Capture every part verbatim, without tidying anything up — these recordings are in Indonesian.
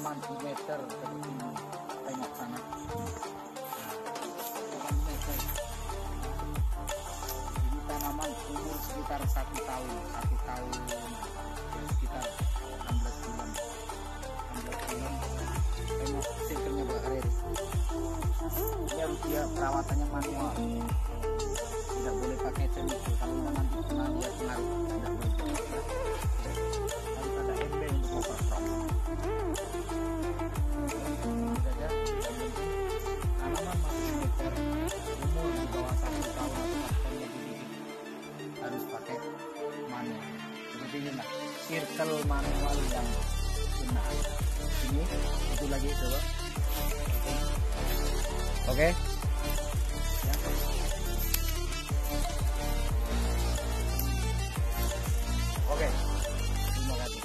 tanaman di meter seperti ini. Tengok sana. Ini tanaman umur sekitar satu tahun, satu tahun, ya, sekitar enam belas bulan, enam belas bulan. Tengok circle-nya berakhir. Ini harus dia perawatannya manual. Tidak boleh pakai chemical. Kalau nanti kena dia pengaruh, tidak boleh. Harus ada embeng untuk overcrop. Saja, tanaman masih meter, umur di bawah satu tahun atau bahkan lebih dikit, harus pakai manual. Seperti ini lah, circle manual yang benar. Ini, itu lagi coba. Oke. Okay. Ya. Oke. Terima kasih.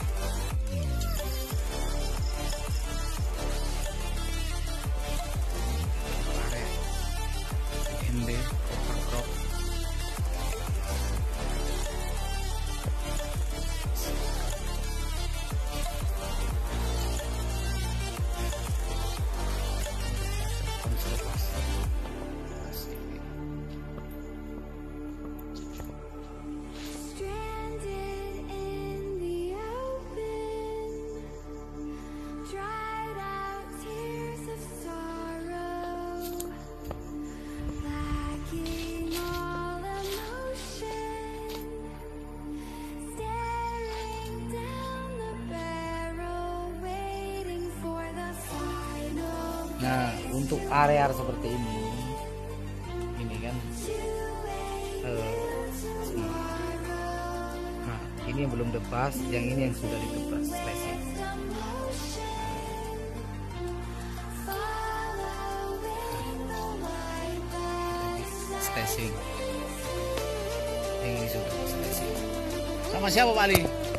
N D overcrop. Nah, untuk area seperti ini, ini kan, uh, nah ini yang belum debas, yang ini yang sudah ditebas, slashing. Slashing, ini sudah slashing. Sama siapa Pak Ali?